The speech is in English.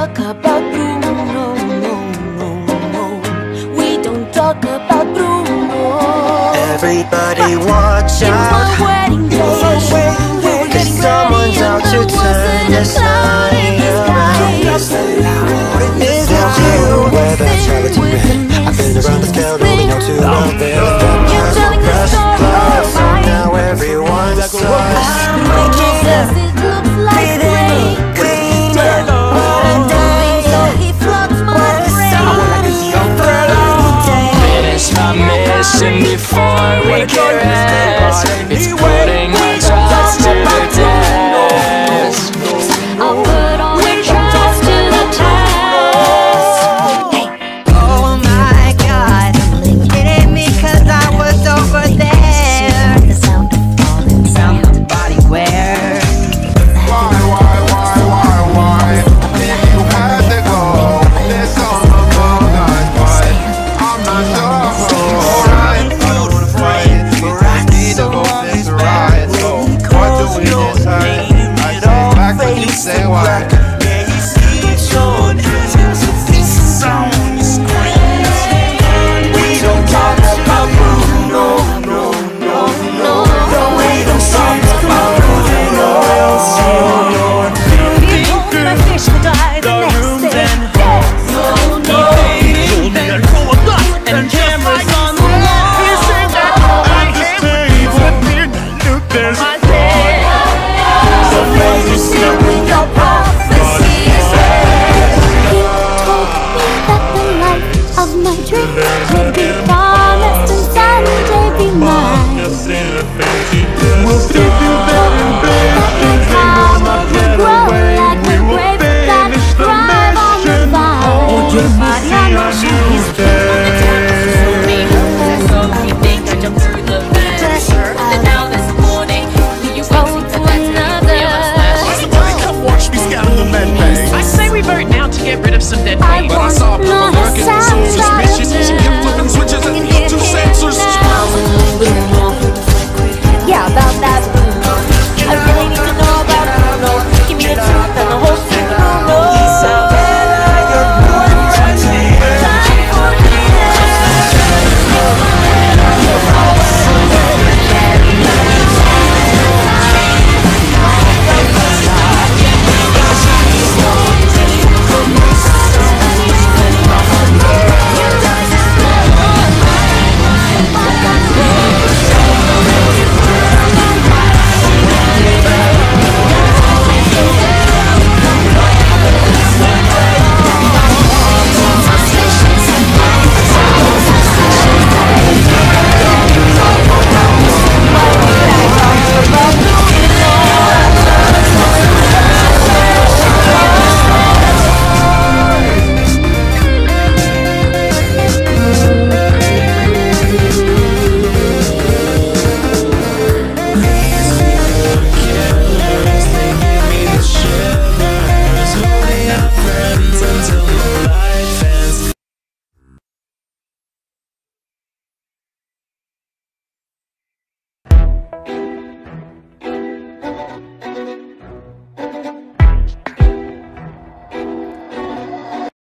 talk about Bruno, no, no, no. We don't talk about Bruno. Everybody watch out, It's my wedding day. We're getting someone's ready out and to there turn wasn't a us cloud in the sky. Is it you? Where that charity ring? I've been around the scale, rolling out to out there. You're telling the story of my Now everyone's sighs. Bruno says it looks like rain. And doing so he floods my brain. Finish my mission before we get rest. It's putting my trust to the test. I'll put all your trust to the test. Oh my God, it ain't me 'cause I was over there. The sound of falling Found somebody where Why? If you had to go, there's some among us, but I'm not sure. Alright, I don't wanna fight, but I need to go this ride. So what do we decide? I say back when you say why. We don't talk about Bruno, no, no, no, no. We don't talk about Bruno. You told me my fish would die the next day. And cameras on the wall. You say that I can't believe what there's my day. So when you see with your prophecies, he told me that the life of my dreams would be promised and someday be mine. We'll